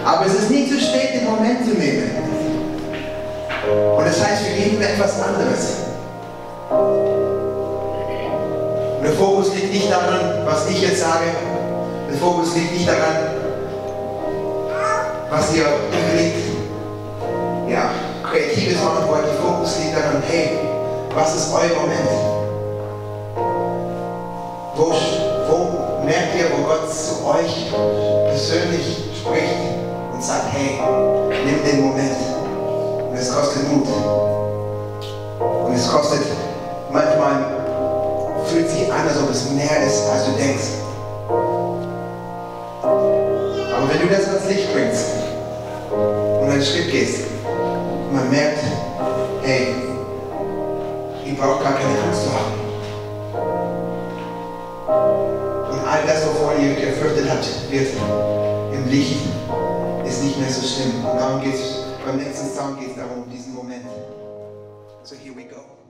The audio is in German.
Aber es ist nie zu spät, den Moment zu nehmen. Und das heißt, wir geben etwas anderes. Und der Fokus liegt nicht daran, was ich jetzt sage. Der Fokus liegt nicht daran, was ihr unbedingt Kreatives machen wollt. Der Fokus liegt daran, hey, was ist euer Moment? Wo merkt ihr, wo Gott zu euch persönlich spricht und sagt, hey, nimm den Moment. Und es kostet Mut. Und es kostet, manchmal fühlt sich an, als ob es mehr ist, als du denkst. Aber wenn du das ans Licht bringst und einen Schritt gehst, und man merkt, hey, ich brauche gar keine Angst zu haben. Und all das, wovor ihr gefürchtet habt, wird im Licht, ist nicht mehr so schlimm. Und darum geht es, beim nächsten Song geht es darum, diesen Moment. So here we go.